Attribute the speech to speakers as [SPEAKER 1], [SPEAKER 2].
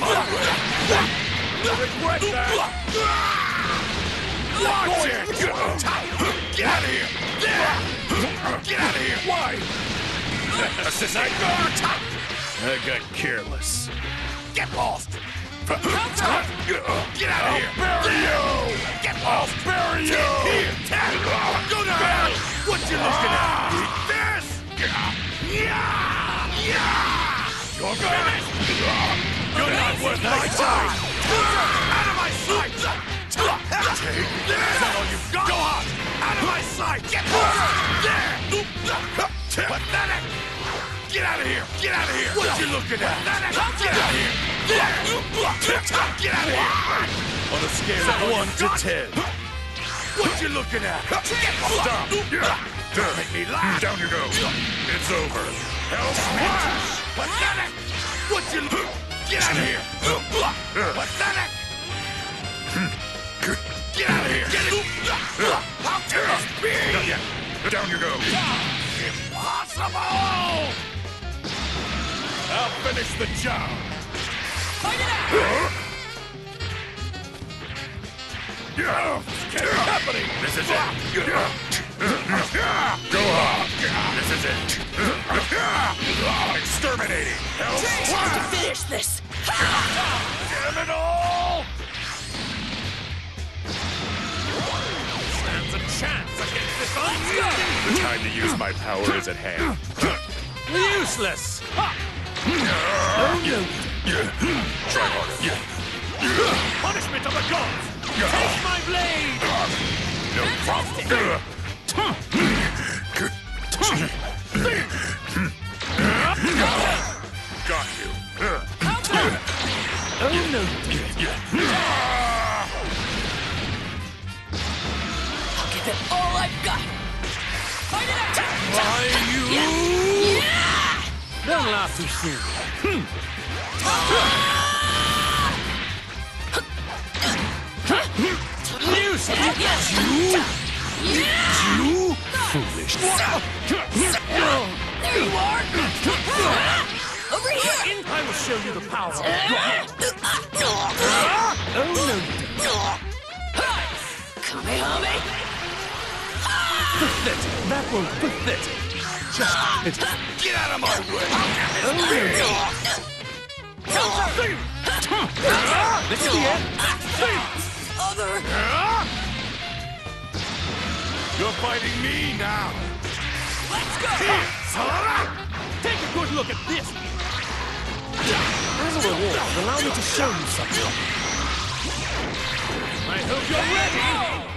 [SPEAKER 1] my way! You'll regret that! Watch it! Get out of here! Get out of here! Why? Assist! I got careless. Get lost! Get out of here! Bury you! Get lost! Bury you! Here! Go to hell! What you looking at? Eat this! You're finished! You're not worth my time! Out of my sight! Take this! Is that all you've got? Go on! Out of my sight! Get there! Pathetic! Get out of here! Get out of here! What you looking at? Pathetic! Get out of here! There! Get out of here! On a scale of 1 to 10. What you looking at? Stop! Don't make me laugh! Down you go! It's over! Hell smash! Pathetic! What you... Get out of here! Pathetic! Get out of here! Get it! How dare this be? Not yet! Down you go! Impossible! I'll finish the job! Fight it out! What's happening? This is it! Go on! This is it! Exterminating! Hell
[SPEAKER 2] Time to finish this!
[SPEAKER 1] Damn it all! Stands a chance against this unyielding! The time to use my power is at hand. Useless! Try harder. Punishment of the gods! Take my blade! No problem. Got you.
[SPEAKER 2] Oh no! I'll give it all I've got! Fight it out!
[SPEAKER 1] Why you?
[SPEAKER 2] Yeah!
[SPEAKER 3] Don't laugh too soon.
[SPEAKER 1] You foolish.
[SPEAKER 2] There you are! Over here!
[SPEAKER 3] I will show you the power of God.
[SPEAKER 2] Oh
[SPEAKER 3] Oh no!
[SPEAKER 2] Kamehame!
[SPEAKER 3] Pathetic. That was pathetic. Just
[SPEAKER 1] Get out of my way!
[SPEAKER 3] this is the end.
[SPEAKER 2] Other!
[SPEAKER 1] You're fighting me now!
[SPEAKER 2] Let's go!
[SPEAKER 3] Take a good look at this. As a reward, allow me to show you something.
[SPEAKER 1] I hope you're ready!